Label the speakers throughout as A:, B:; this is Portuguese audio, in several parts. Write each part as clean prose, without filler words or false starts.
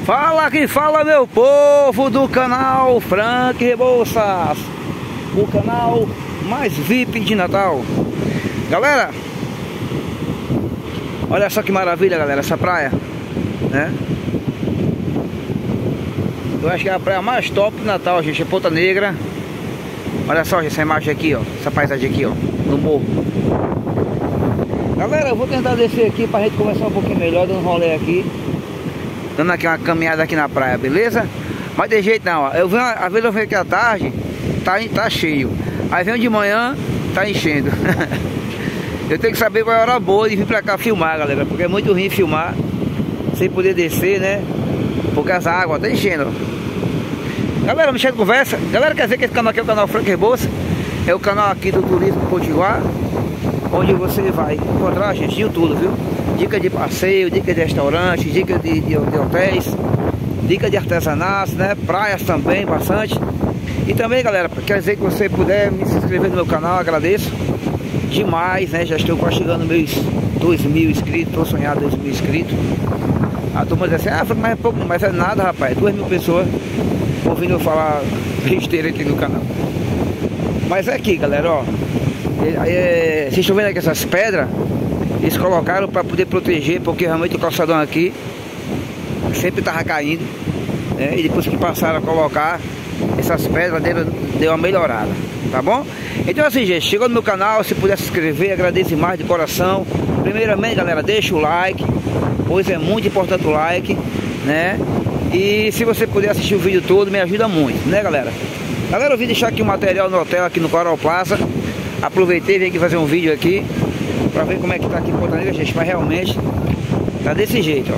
A: Fala que fala, meu povo do canal Frank Rebouças, o canal mais VIP de Natal. Galera, olha só que maravilha, galera, essa praia, né? Eu acho que é a praia mais top de Natal, gente, é Ponta Negra. Olha só essa imagem aqui, ó, essa paisagem aqui, ó, no morro. Galera, eu vou tentar descer aqui pra gente conversar um pouquinho melhor, dando um rolê aqui, dando aqui uma caminhada aqui na praia, beleza? Mas de jeito não, ó. Às vezes eu venho aqui à tarde, tá cheio. Aí venho de manhã, tá enchendo. Eu tenho que saber qual é a hora boa de vir pra cá filmar, galera, porque é muito ruim filmar sem poder descer, né? Porque as águas tá enchendo, ó. Galera, me chega de conversa. Galera, quer dizer que esse canal aqui é o canal Frank Rebouças. É o canal aqui do Turismo Potiguar, onde você vai encontrar, gente, de tudo, viu? Dica de passeio, dica de restaurante, dica de hotéis, dica de artesanato, né? Praias também, bastante. E também, galera, quer dizer que você puder me se inscrever no meu canal, agradeço demais, né? Já estou quase chegando meus 2.000 inscritos, estou sonhando 2.000 inscritos. A turma diz assim, mas é pouco, mas é nada, rapaz, 2.000 pessoas ouvindo eu falar besteira aqui no canal. Mas é aqui, galera, ó. Vocês estão vendo aqui essas pedras? Eles colocaram para poder proteger, porque realmente o calçadão aqui sempre estava caindo, né? E depois que passaram a colocar essas pedras, deu uma melhorada, tá bom? Então assim, gente, chegou no meu canal, se puder se inscrever, agradeço mais de coração. Primeiramente, galera, deixa o like, pois é muito importante o like, né? E se você puder assistir o vídeo todo, me ajuda muito, né, galera? Galera, eu vim deixar aqui um material no hotel, aqui no Coral Plaza. Aproveitei e vim aqui fazer um vídeo aqui pra ver como é que tá aqui em Ponta Negra, gente. Mas realmente tá desse jeito,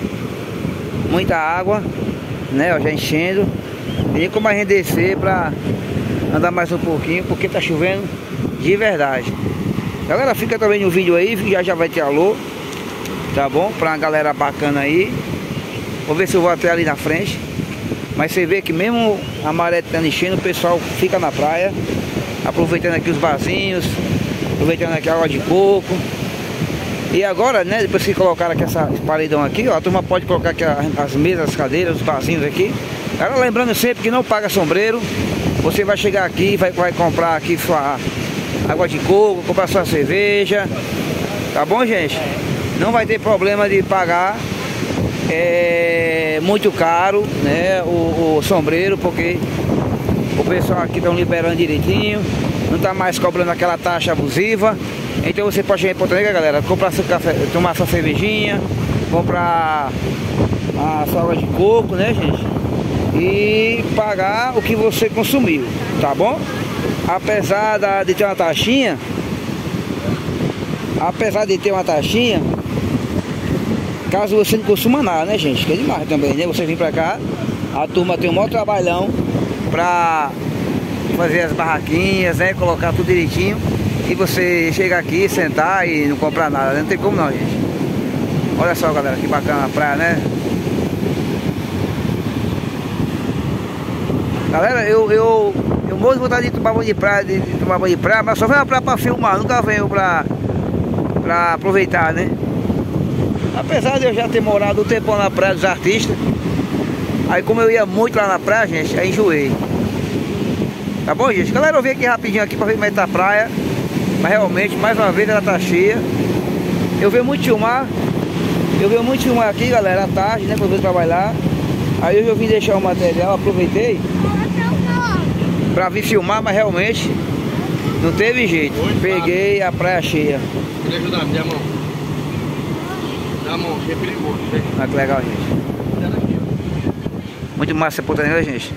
A: ó. Muita água, né, ó, já enchendo. E nem como a gente descer pra andar mais um pouquinho, porque tá chovendo de verdade. Galera, fica também no vídeo aí, já vai ter alô, tá bom? Pra uma galera bacana aí. Vou ver se eu vou até ali na frente. Mas você vê que mesmo a maré estando enchendo, o pessoal fica na praia, aproveitando aqui os barzinhos, aproveitando aqui a água de coco. E agora, né, depois que colocaram aqui esse paredão aqui, ó, a turma pode colocar aqui as mesas, as cadeiras, os barzinhos aqui. Cara, lembrando sempre que não paga sombreiro. Você vai chegar aqui e vai comprar aqui sua água de coco, comprar sua cerveja. Tá bom, gente? Não vai ter problema de pagar muito caro, né, o sombreiro, porque o pessoal aqui estão liberando direitinho, não tá mais cobrando aquela taxa abusiva. Então você pode chegar em Ponta Negra, galera, comprar seu café, tomar sua cervejinha, comprar a sua água de coco, né, gente, e pagar o que você consumiu, tá bom? Apesar de ter uma taxinha, caso você não consuma nada, né, gente? Que é demais também, né? Você vir pra cá, a turma tem um maior trabalhão pra fazer as barraquinhas, né? Colocar tudo direitinho. E você chega aqui, sentar e não comprar nada, né? Não tem como não, gente. Olha só, galera, que bacana a praia, né? Galera, eu morro de vontade de tomar banho de praia, mas só venho pra praia pra filmar, nunca venho pra aproveitar, né? Apesar de eu já ter morado um tempão na Praia dos Artistas, aí como eu ia muito lá na praia, gente, aí enjoei. Tá bom, gente? Galera, eu vim aqui rapidinho aqui pra ver como é que tá a praia. Mas realmente, mais uma vez, ela tá cheia. Eu venho muito filmar aqui, galera, à tarde, né, quando eu vou trabalhar. Aí hoje eu vim deixar o material, aproveitei pra vir filmar, mas realmente não teve jeito. Peguei a praia cheia.
B: Queria ajudar, me dê a mão. Dá a mão, que é perigoso.
A: Olha que legal, gente. Muito massa essa Ponta Negra, gente.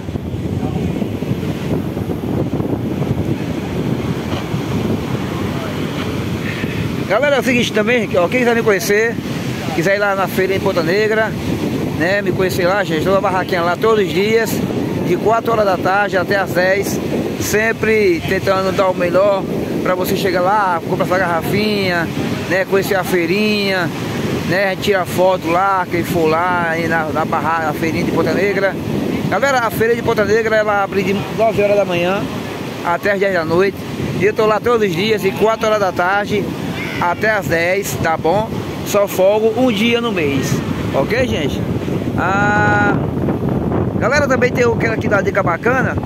A: Galera, é o seguinte também, ó, quem quiser me conhecer, quiser ir lá na feira em Ponta Negra, né, me conhecer lá, gente, estou na barraquinha lá todos os dias, de 4 horas da tarde até as 10, sempre tentando dar o melhor para você chegar lá, comprar sua garrafinha, né, conhecer a feirinha, né, a gente tira foto lá, quem for lá na barraca, a feirinha de Ponta Negra. Galera, a feira de Ponta Negra, ela abre de 9 horas da manhã até as 10 da noite. E eu tô lá todos os dias, de 4 horas da tarde até as 10, tá bom? Só folgo um dia no mês, ok, gente? Galera, também tem eu quero aqui dar uma dica bacana.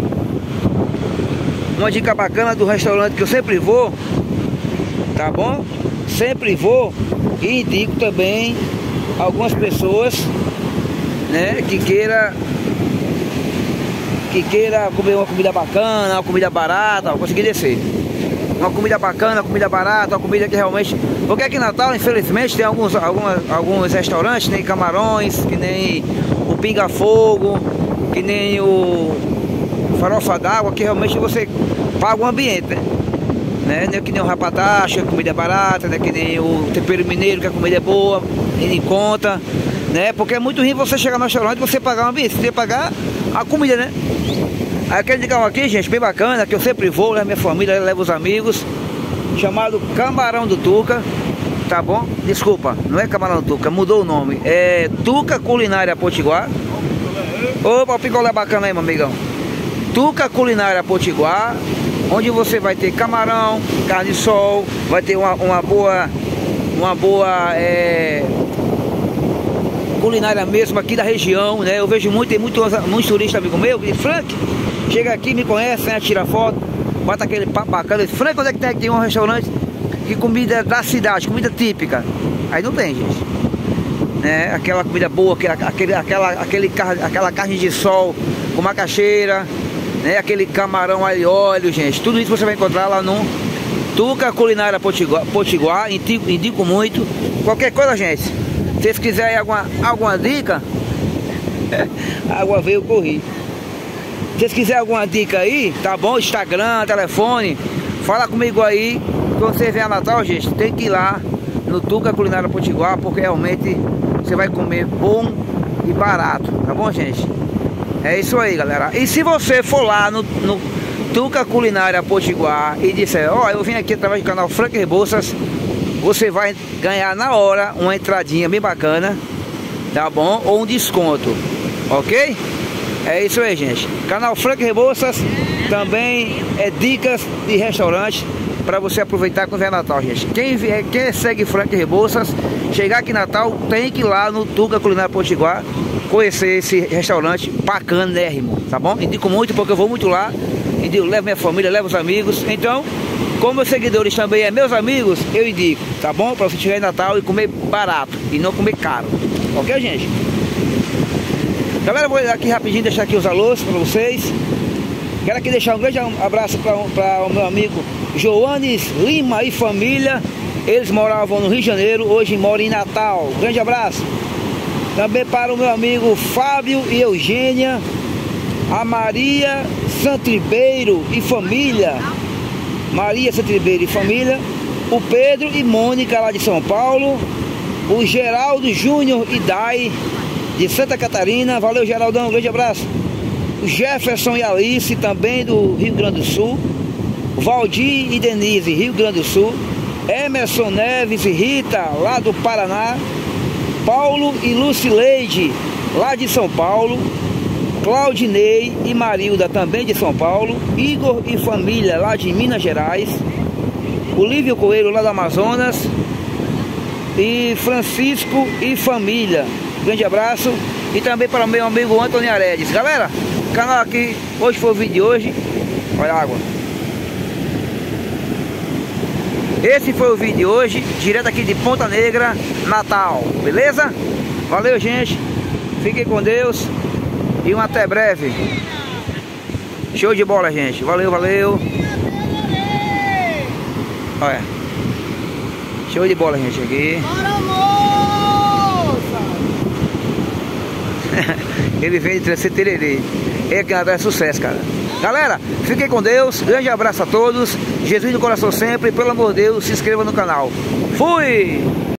A: Uma dica bacana do restaurante que eu sempre vou, tá bom? Sempre vou e indico também algumas pessoas, né, que queira comer uma comida bacana, uma comida barata, conseguir descer. Uma comida bacana, uma comida barata, uma comida que realmente... Porque aqui em Natal, infelizmente, tem alguns restaurantes, nem Camarões, que nem o Pinga Fogo, que nem o Farofa d'Água, que realmente você paga o ambiente, né? Não é que nem o Rapatacho, que a comida é barata, não é que nem o Tempero Mineiro, que a comida é boa, em conta, né? Porque é muito ruim você chegar no restaurante e você pagar o ambiente, você tem que pagar a comida, né? Aí aquele lugar aqui, gente, bem bacana, que eu sempre vou, levo minha família, levo os amigos, chamado Camarão do Tuca, tá bom? Desculpa, não é Camarão do Tuca, mudou o nome, é Tuca Culinária Potiguar. Opa, o picolé bacana aí, meu amigão. Tuca Culinária Potiguar, onde você vai ter camarão, carne de sol, vai ter uma boa culinária mesmo aqui da região, né? Eu vejo muito, tem muitos turistas amigo meu, e Frank, chega aqui, me conhece, né? Tira foto, bota aquele papo bacana. Frank, onde é que tem aqui um restaurante que comida da cidade, comida típica? Aí não tem, gente, né? Aquela comida boa, aquela carne de sol com macaxeira, né? Aquele camarão alho e óleo, gente. Tudo isso você vai encontrar lá no Tuca Culinária Potiguar. Indico muito. Qualquer coisa, gente, se vocês quiserem alguma dica, a água veio correr. Se vocês quiserem alguma dica aí, tá bom? Instagram, telefone, fala comigo aí. Quando você vier a Natal, gente, tem que ir lá no Tuca Culinária Potiguar, porque realmente você vai comer bom e barato, tá bom, gente? É isso aí, galera. E se você for lá no Tuca Culinária Potiguar e disser, ó, eu vim aqui através do canal Frank Rebouças, você vai ganhar na hora uma entradinha bem bacana, tá bom? Ou um desconto, ok? É isso aí, gente. Canal Frank Rebouças também é dicas de restaurante para você aproveitar quando vier Natal, gente. Quem segue Frank Rebouças, chegar aqui em Natal, tem que ir lá no Tuca Culinária Potiguar conhecer esse restaurante bacanérrimo, tá bom? Indico muito porque eu vou muito lá, levo minha família, levo os amigos. Então, como meus seguidores também é meus amigos, eu indico, tá bom? Para você chegar em Natal e comer barato e não comer caro, ok, gente? Galera, vou aqui rapidinho deixar aqui os alôs para vocês. Quero aqui deixar um grande abraço para o meu amigo Joanes Lima e família. Eles moravam no Rio de Janeiro, hoje moram em Natal. Grande abraço. Também para o meu amigo Fábio e Eugênia, a Maria Santribeiro e família, Maria Santribeiro e família, o Pedro e Mônica lá de São Paulo, o Geraldo Júnior e Dai de Santa Catarina. Valeu, Geraldão, um grande abraço. O Jefferson e Alice também do Rio Grande do Sul, Valdir e Denise, Rio Grande do Sul, Emerson Neves e Rita lá do Paraná, Paulo e Lucileide lá de São Paulo, Claudinei e Marilda também de São Paulo, Igor e família lá de Minas Gerais, Olívio Coelho lá do Amazonas e Francisco e família. Grande abraço. E também para o meu amigo Antônio Aredes. Galera, canal aqui, hoje foi o vídeo de hoje. Olha a água. Esse foi o vídeo de hoje, direto aqui de Ponta Negra, Natal, beleza? Valeu, gente, fiquem com Deus e um até breve. Show de bola, gente, valeu, valeu. Olha, show de bola, gente, aqui. Ele vem de Trece Tererê. É que é sucesso, cara. Galera, fiquem com Deus. Grande abraço a todos. Jesus no coração sempre. Pelo amor de Deus, se inscreva no canal. Fui!